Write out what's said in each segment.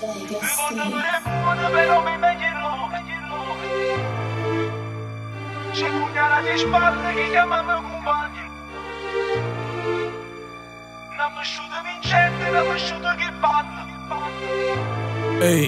Devono avere buono però mi meglio. C'è pugnala di spalle che chiamano compagni. Non mi asciuto vincente, non mi asciuto che parla. Ehi,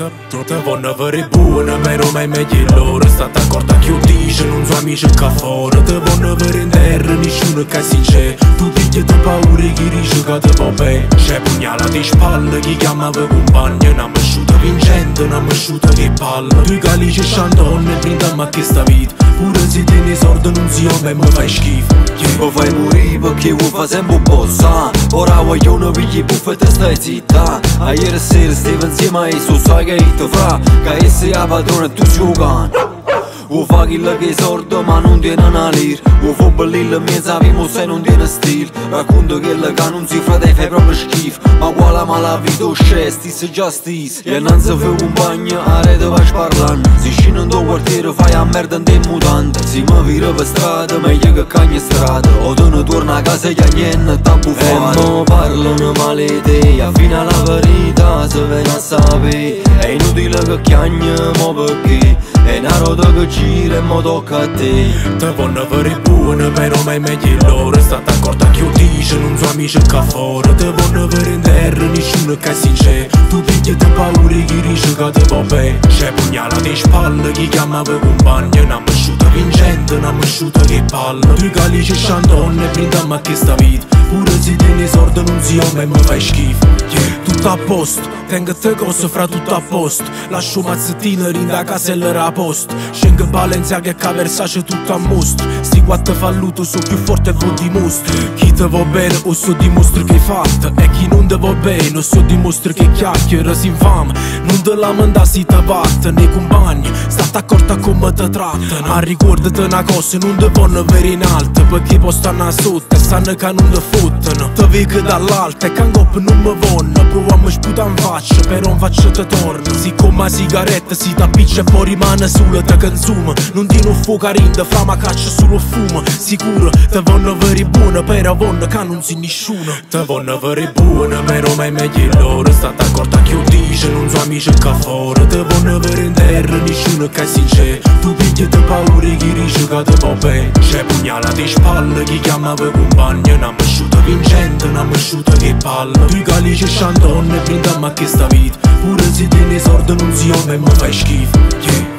te vanno avere buona, però mai meglio loro. State accorta che io dice, non so amici che fuori. Te vanno avere in terra, nessuno che si c'è. Tu pigli te paura che dice che te va bene. C'è pugnala di spalle che chiamava compagno. Non mi asciuto vincente, non mi asciuto che parla. Tu calice sciandone, brinda ma che sta vita. Pure se te ne sordo non si io mi fai schifo. Lo fai morire perché lo fa sempre un po' sa. Ora voglio una pigli buffa e te stai zitta. A ieri sera stavo insieme a esso, sai che te fra. Che esse è la padrona e tu sei un cane. O fa quello che è sordo ma non tiene una lira. O fa bellilla mezza vimo se non tiene stile. Racconto che che non si fa te fai proprio schifo. Ma quale mala vita c'è, stessa justice. E non si fa compagno, a rete vai parlando. Si scende in tuo quartiere fai a merda in te mutante. Si mi vira per strada meglio che cagna strada. O te ne torna a casa e niente t'ha buffato. E mo parlano male di te, a fine la verità se viene a sapere. È inutile che chiagna mo perché è una roda che gira e mo tocca a te. Te vanno avere buona, però mai meglio loro. State accorta che io dice, non so amici che fuori. Te vanno avere in terra, nessuno che si c'è. Tu pigli te paura che dice che te va bene. C'è pugnala di spalle che chiamava compagno. Non mi asciuto vincente, non mi asciuto che palla. Tu calice sciandone, brinda ma che sta vita. Pure se te ne sordo non si io mi fai schifo. Tutto a posto, tengo te cose fra tutto a posto. Lascio mazzettina rinda casella a posto. Scengo Balenciaga e Versace tutto a mostro. Sti quattro falluto so più forte e vo dimostro. Chi te va bene o so dimostro che hai fatto. E chi non te va bene o so dimostro che chiacchiera si infama. Non te la manda si te batte nei compagni. State accorta come te trattano. Ma ricordati una cosa, non te vanno avere in alto. Perché poi stanno sotto e sanno che non te fottono. Te vedi dall'alto e che angop non mi vanno. Proviamo a sputare in faccia, però in faccia te torna. Siccome la sigaretta si t'appiccia e poi rimane solo te consuma. Non ti non fuoco a rinda, fra ma caccia solo fumo. Sicuro, te vanno avere buona, però vanno che non si nessuno. Te vanno avere buona, però mai meglio loro. State accorta che io dice, non so amici che fuori. Te vanno avere in terra, nessuno che si c'è. Tu pigli te paura che dice che te va bene. C'è pugnala di spalle che chiamava compagno. Non mi asciuto vincente, non mi asciuto che palla. Tu calice sciandone, brinda ma che sta vita. Pure se te ne sordo non si io mi fai schifo.